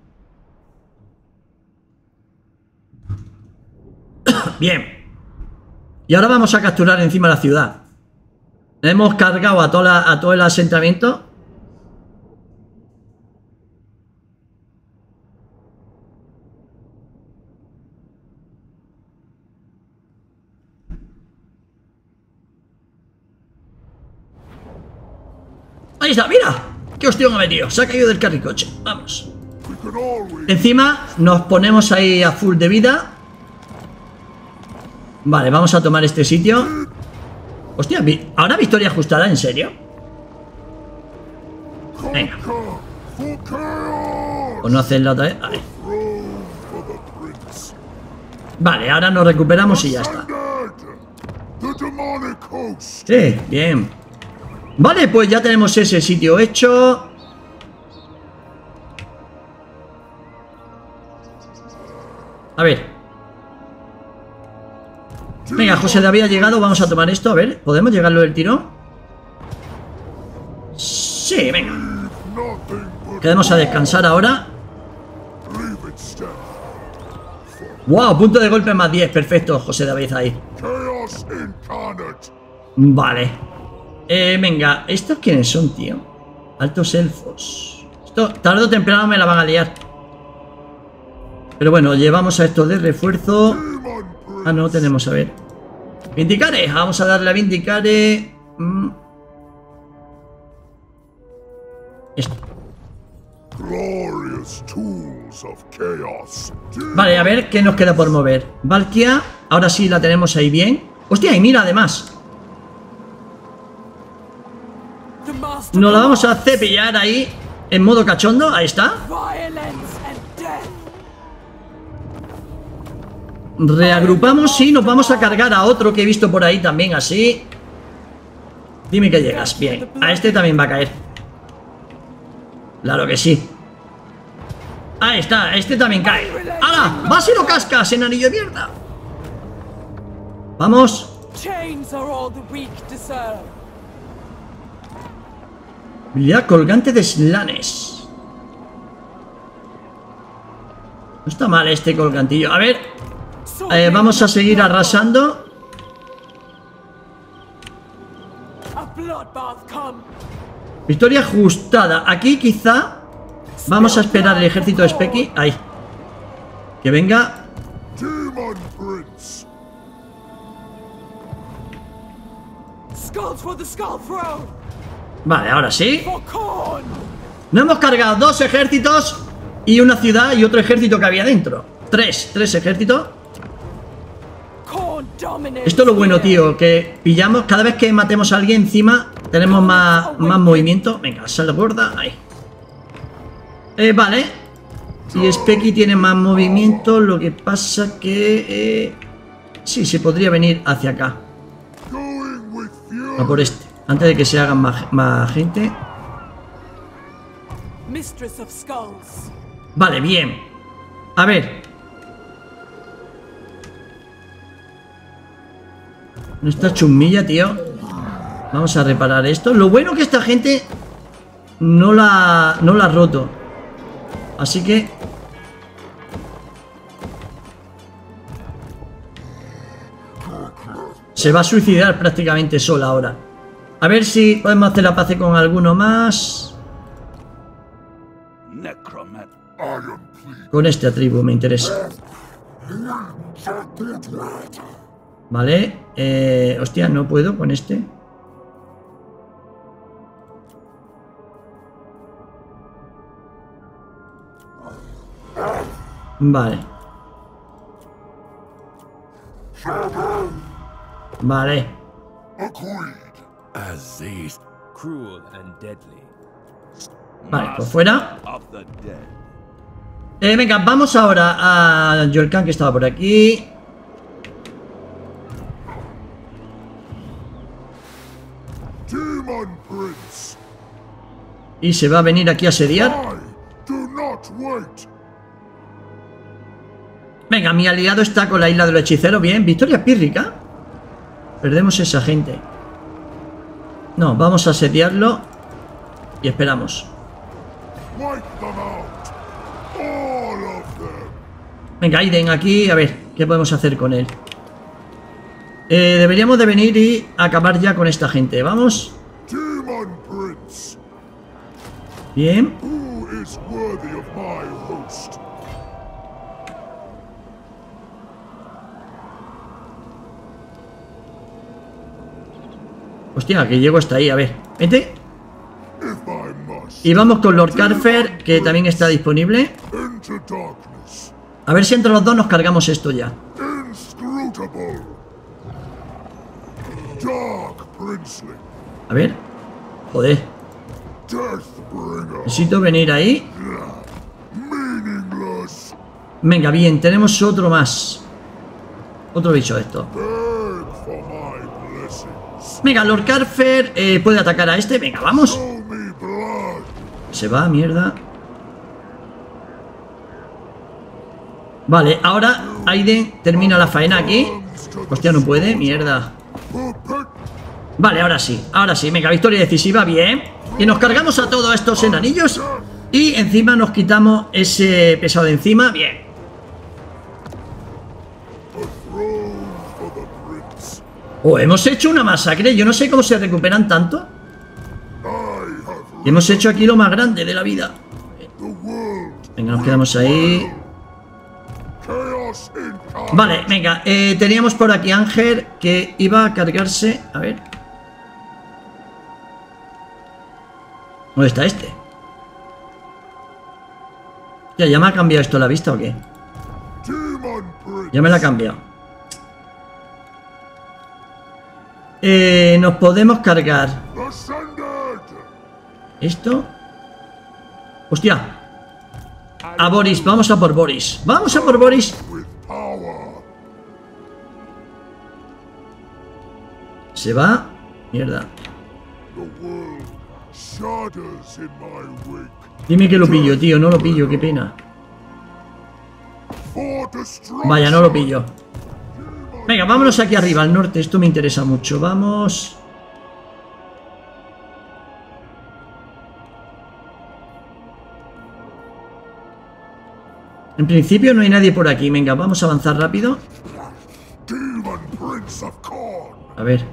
Bien. Y ahora vamos a capturar encima la ciudad. Hemos cargado a, toda la, a todo el asentamiento. Ahí está, mira. Qué hostión ha metido. Se ha caído del carricoche. Vamos. Encima nos ponemos ahí a full de vida. Vale, vamos a tomar este sitio. Hostia, ¿ahora victoria ajustada? ¿En serio? Venga. ¿O no hacerla otra vez? Vale. Vale, ahora nos recuperamos y ya está. Sí, bien. Vale, pues ya tenemos ese sitio hecho. A ver. Venga, José David ha llegado. Vamos a tomar esto. A ver, ¿podemos llegarlo del tirón? Sí, venga. Quedamos a descansar ahora. Wow, punto de golpe más diez. Perfecto, José David ahí. Vale. Eh, venga, ¿estos quiénes son, tío? Altos elfos. Esto tarde o temprano me la van a liar. Pero bueno, llevamos a estos de refuerzo. Ah, no tenemos, a ver. Vindicare, vamos a darle a Vindicare. Mm. Esto. Vale, a ver qué nos queda por mover. Valkia, ahora sí la tenemos ahí bien. Hostia, y mira, además nos la vamos a cepillar ahí en modo cachondo, ahí está. Reagrupamos y nos vamos a cargar a otro que he visto por ahí también así. Dime que llegas, bien. A este también va a caer. Claro que sí. Ahí está, este también cae. ¡Hala! ¡Vas y lo cascas, enanillo de mierda! Vamos. Habilidad colgante de slanes. No está mal este colgantillo. A ver, eh, vamos a seguir arrasando. Victoria ajustada. Aquí quizá vamos a esperar el ejército de Speki. Ahí. Que venga. Vale, ahora sí. No hemos cargado dos ejércitos y una ciudad y otro ejército que había dentro. Tres, tres ejércitos. Esto es lo bueno, tío, que pillamos, cada vez que matemos a alguien encima tenemos más, más movimiento. Venga, sal gorda, ahí. Eh, vale. Y Speki tiene más movimiento, lo que pasa que... Eh, sí, se podría venir hacia acá. A por este, antes de que se hagan más, más gente. Vale, bien. A ver. No está chumilla, tío. Vamos a reparar esto. Lo bueno que esta gente no la, no la ha roto. Así que... se va a suicidar prácticamente sola ahora. A ver si podemos hacer la paz con alguno más. Con este tribu me interesa. Vale. Eh, hostia, no puedo con este. Vale. Vale. Aziz, cruel and deadly. Vale, por fuera. Of the dead. Eh, venga, vamos ahora a Yorkan, que estaba por aquí. Demon Prince. Y se va a venir aquí a asediar. I do not wait. Venga, mi aliado está con la isla de los hechiceros. Bien, victoria pírrica. Perdemos esa gente. No, vamos a asediarlo. Y esperamos. Wipe them out. All of them. Venga, Aiden, aquí, a ver, ¿qué podemos hacer con él? Eh, deberíamos de venir y acabar ya con esta gente. Vamos. Demon Prince. Bien. Who is worthy of my host? Hostia, que llego hasta ahí, a ver. Vente. If I must. Y vamos con Lord Carfer, que también está disponible. Into darkness. A ver si entre los dos nos cargamos esto ya. Inscrutable. Dark Princely. A ver. Joder. Deathbringer. Necesito venir ahí. Meaningless. Venga, bien, tenemos otro más. Otro bicho esto. Beg for my blessings. Venga, Lord Carfer eh, puede atacar a este. Venga, vamos. Show me blood. Se va, mierda. Vale, ahora Aiden termina la faena aquí. Hostia, no puede, mierda. Perpet- Vale, ahora sí, ahora sí, venga, victoria decisiva, bien. Y nos cargamos a todos estos enanillos. Y encima nos quitamos ese pesado de encima, bien. A throne for the prince. Oh, hemos hecho una masacre, yo no sé cómo se recuperan tanto. I have Y hemos hecho aquí lo más grande de la vida. the world. Venga, nos quedamos ahí. Chaos incarnate. Vale, venga, eh, teníamos por aquí Ángel que iba a cargarse. A ver. ¿Dónde está este? Ya, ¿ya me ha cambiado esto la vista o qué? Demon Prince. Ya me la ha cambiado. Eh, nos podemos cargar Ascended. esto. Hostia. A Boris, vamos a por Boris. Vamos a por Boris. With power. Se va. Mierda. The world shudders in my wake. Dime que lo pillo, tío. No lo pillo, qué pena. For destruction. Vaya, no lo pillo. Venga, vámonos aquí arriba, al norte. Esto me interesa mucho. Vamos. En principio no hay nadie por aquí. Venga, vamos a avanzar rápido. Demon Prince of Korn. A ver.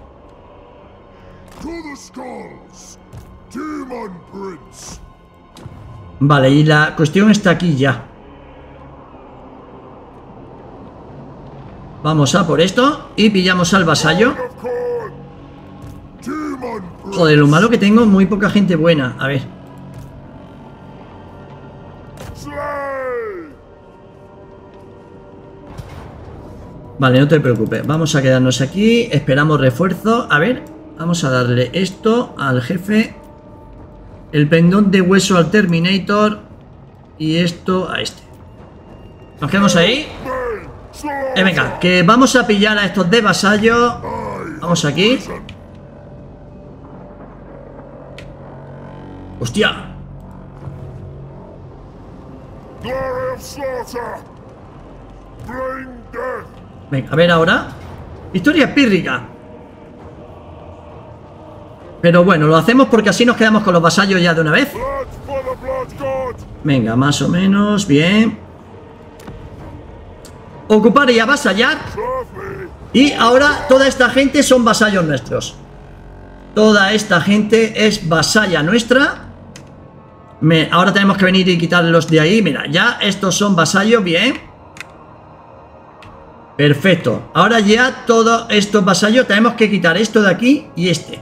To the skulls. Demon Prince. Vale, y la cuestión está aquí ya. Vamos a por esto. Y pillamos al vasallo. Of Korn. Demon Prince. Joder, lo malo que tengo, muy poca gente buena. A ver. Slay. Vale, no te preocupes. Vamos a quedarnos aquí. Esperamos refuerzo. A ver. Vamos a darle esto al jefe. El pendón de hueso al Terminator. Y esto a este. Nos quedamos ahí. Men. Slay. Eh, venga, que vamos a pillar a estos de vasallo. I Vamos aquí. risen. Hostia. Glory of slaughter. Bring death. Venga, a ver ahora. Historia pírrica. Pero bueno, lo hacemos porque así nos quedamos con los vasallos ya de una vez. Blood for the blood god. Venga, más o menos, bien. Ocupar y avasallar. Serve me. Y ahora toda esta gente son vasallos nuestros. Toda esta gente es vasalla nuestra. Me- ahora tenemos que venir y quitarlos de ahí. Mira, ya estos son vasallos, bien. Perfecto. Ahora ya todos estos vasallos tenemos que quitar esto de aquí y este.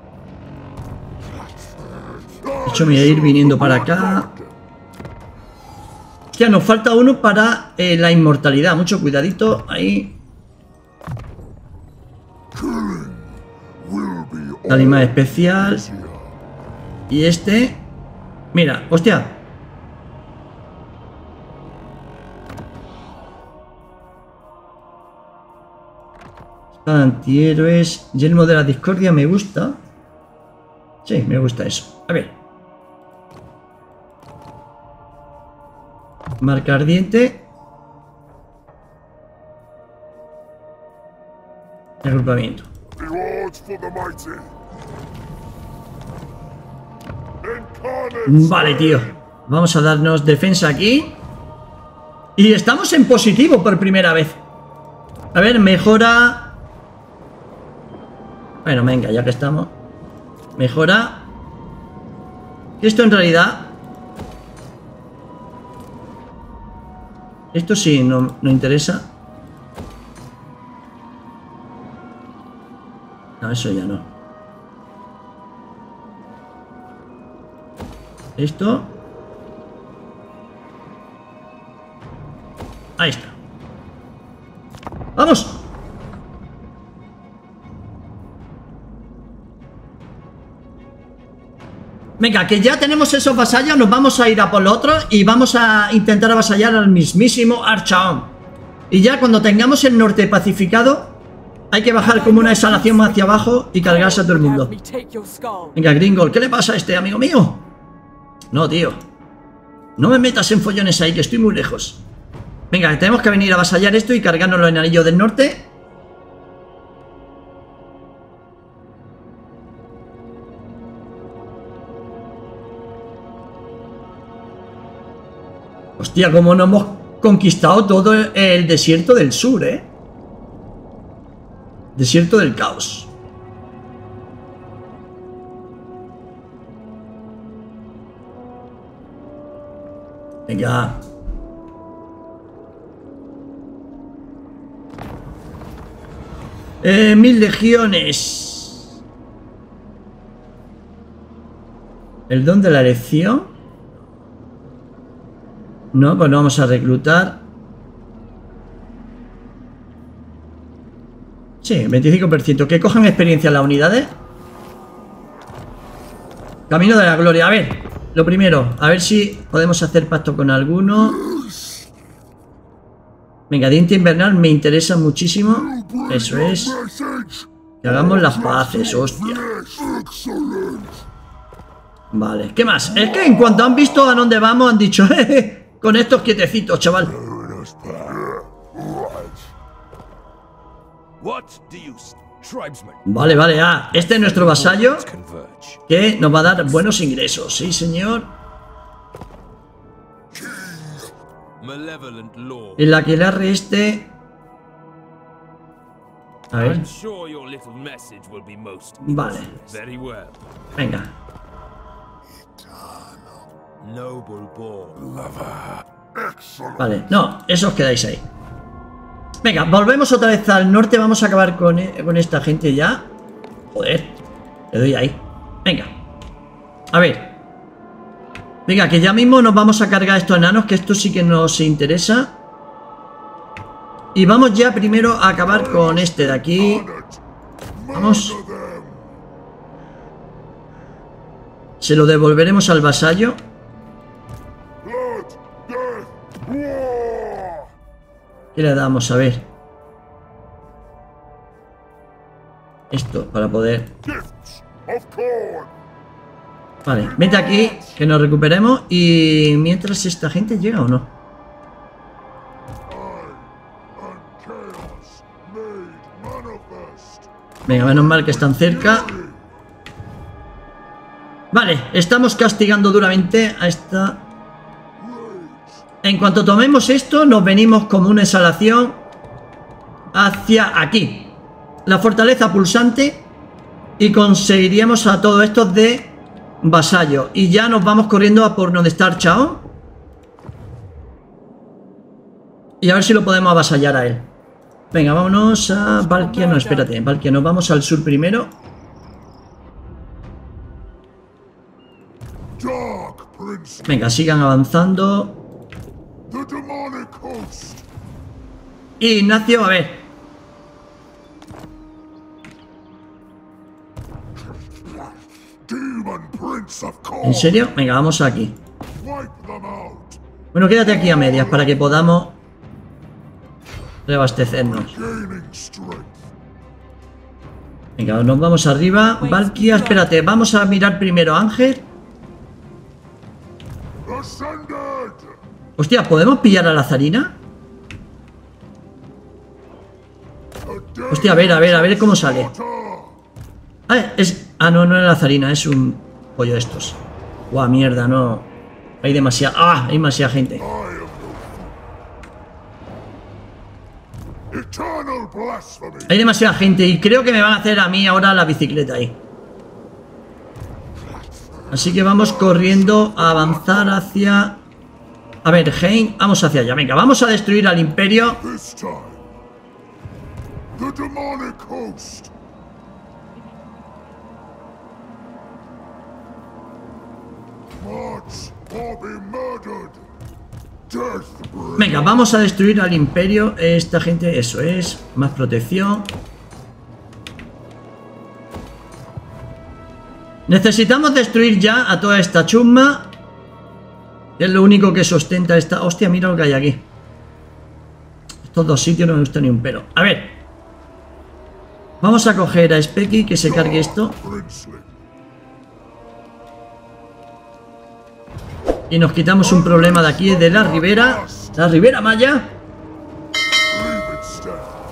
De hecho, me voy a ir viniendo para acá. Hostia, nos falta uno para eh, la inmortalidad. Mucho cuidadito ahí. Talismán especial. Y este. Mira, hostia. Antihéroes. Yelmo de la discordia me gusta. Sí, me gusta eso. A ver. Marca ardiente. Agrupamiento. Vale, tío. Vamos a darnos defensa aquí. Y estamos en positivo por primera vez. A ver, mejora. Bueno, venga, ya que estamos. Mejora. Esto en realidad. Esto sí, no, no interesa. No, eso ya no. Esto. Ahí está. ¡Vamos! Venga, que ya tenemos esos vasallos, nos vamos a ir a por lo otro y vamos a intentar avasallar al mismísimo Archaon. Y ya cuando tengamos el norte pacificado, hay que bajar como una exhalación hacia abajo y cargarse a todo el mundo. Venga, Gringol, ¿qué le pasa a este amigo mío? No, tío. No me metas en follones ahí, que estoy muy lejos. Venga, tenemos que venir a avasallar esto y cargárnoslo en Anillo del Norte. Hostia, cómo no hemos conquistado todo el desierto del sur, ¿eh? Desierto del caos. Venga. Eh, mil legiones. El don de la elección. No, pues no vamos a reclutar. Sí, veinticinco por ciento. Que cojan experiencia las unidades. Camino de la gloria. A ver, lo primero, a ver si podemos hacer pacto con alguno. Venga, diente invernal me interesa muchísimo. Eso es. Que hagamos las paces, hostia. Vale, ¿qué más? Es que en cuanto han visto a dónde vamos, han dicho, jeje. Con estos quietecitos, chaval. Vale, vale, ah, este es nuestro vasallo que nos va a dar buenos ingresos. Sí, señor. El aquelarre este. A ver. Vale. Venga. Vale, no, eso os quedáis ahí. Venga, volvemos otra vez al norte. Vamos a acabar con, con esta gente ya. Joder, le doy ahí. Venga, a ver. Venga, que ya mismo nos vamos a cargar a estos enanos, que esto sí que nos interesa. Y vamos ya primero a acabar con este de aquí. Vamos. Se lo devolveremos al vasallo. ¿Qué le damos? A ver. Esto, para poder... Vale, vete aquí, que nos recuperemos. Y mientras esta gente llega o no. Venga, menos mal que están cerca. Vale, estamos castigando duramente a esta... En cuanto tomemos esto, nos venimos como una exhalación hacia aquí, la fortaleza pulsante, y conseguiríamos a todos estos de vasallo. Y ya nos vamos corriendo a por donde está Archaon. Y a ver si lo podemos avasallar a él. Venga, vámonos a Valkia. No, espérate, Valkia, nos vamos al sur primero. Venga, sigan avanzando. Y Ignacio, a ver. Demon Prince of ¿En Corn. serio? Venga, vamos aquí. Wipe them out. Bueno, quédate aquí a medias para que podamos reabastecernos. Gaining strength. Venga, nos vamos arriba. Valkia, espérate, vamos a mirar primero a Ángel. Ascended. Hostia, ¿podemos pillar a la zarina? Hostia, a ver, a ver, a ver cómo sale. Ah, es... ah, no, no es la zarina, es un pollo de estos. Guau, mierda, no. Hay demasiada... ah, hay demasiada gente. Eternal blasphemy. Hay demasiada gente y creo que me van a hacer a mí ahora la bicicleta ahí. Así que vamos corriendo a avanzar hacia... A ver, Hein, vamos hacia allá. Venga, vamos a destruir al Imperio. This time, the demonic host. March or be murdered. Death brings. Venga, vamos a destruir al Imperio. Esta gente, eso es. Más protección. Necesitamos destruir ya a toda esta chusma. Es lo único que sustenta esta... Hostia, mira lo que hay aquí. Estos dos sitios no me gusta ni un pelo. A ver. Vamos a coger a Specky que se cargue esto. Princely. Y nos quitamos un problema de aquí, de la ribera. La ribera Maya. Leave it, Steph.